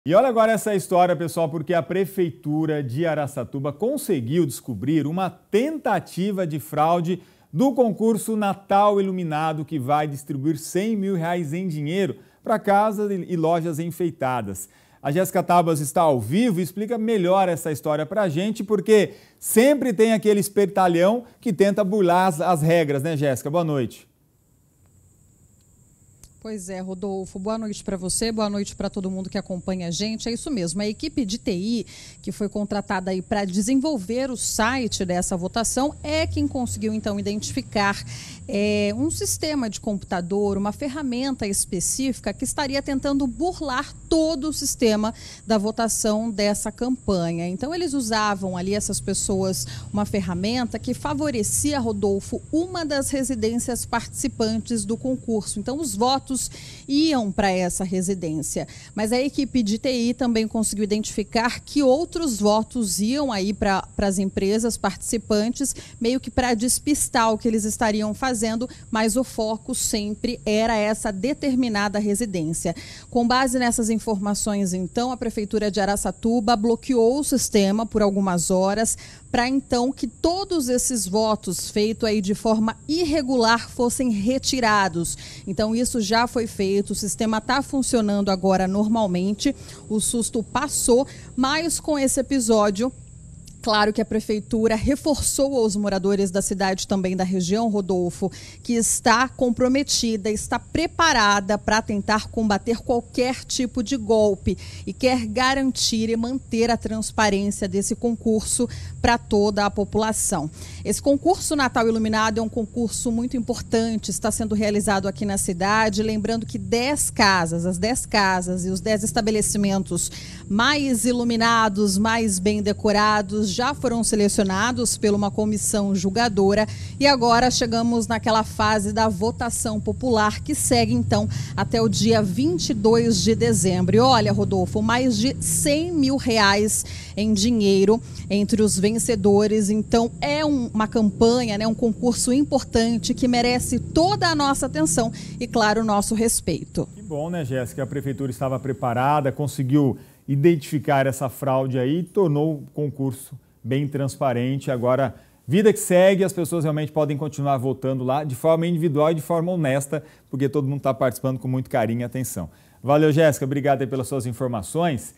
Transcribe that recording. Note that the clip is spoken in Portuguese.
E olha agora essa história, pessoal, porque a Prefeitura de Araçatuba conseguiu descobrir uma tentativa de fraude do concurso Natal Iluminado, que vai distribuir R$100 mil em dinheiro para casas e lojas enfeitadas. A Jéssica Tabas está ao vivo e explica melhor essa história para a gente, porque sempre tem aquele espertalhão que tenta burlar as regras, né, Jéssica? Boa noite. Pois é, Rodolfo, boa noite para você, boa noite para todo mundo que acompanha a gente. É isso mesmo, a equipe de TI que foi contratada aí para desenvolver o site dessa votação é quem conseguiu então identificar um sistema de computador, uma ferramenta específica que estaria tentando burlar todo o sistema da votação dessa campanha. Então eles usavam ali, essas pessoas, uma ferramenta que favorecia, Rodolfo, uma das residências participantes do concurso. Então os votos iam para essa residência, mas a equipe de TI também conseguiu identificar que outros votos iam aí para as empresas participantes, meio que para despistar o que eles estariam fazendo, mas o foco sempre era essa determinada residência. Com base nessas informações, então, a Prefeitura de Araçatuba bloqueou o sistema por algumas horas para então que todos esses votos feitos aí de forma irregular fossem retirados. Então isso já foi feito, o sistema está funcionando agora normalmente, o susto passou, mas com esse episódio, claro que a Prefeitura reforçou aos moradores da cidade, também da região, Rodolfo, que está comprometida, está preparada para tentar combater qualquer tipo de golpe e quer garantir e manter a transparência desse concurso para toda a população. Esse concurso Natal Iluminado é um concurso muito importante, está sendo realizado aqui na cidade, lembrando que as 10 casas e os 10 estabelecimentos mais iluminados, mais bem decorados, já foram selecionados por uma comissão julgadora e agora chegamos naquela fase da votação popular que segue então até o dia 22 de dezembro. E olha, Rodolfo, mais de R$100 mil em dinheiro entre os vencedores, então é uma campanha, né, um concurso importante que merece toda a nossa atenção e, claro, o nosso respeito. Que bom, né, Jéssica? A Prefeitura estava preparada, conseguiu identificar essa fraude aí e tornou o concurso bem transparente. Agora, vida que segue, as pessoas realmente podem continuar votando lá de forma individual e de forma honesta, porque todo mundo está participando com muito carinho e atenção. Valeu, Jéssica. Obrigado aí pelas suas informações.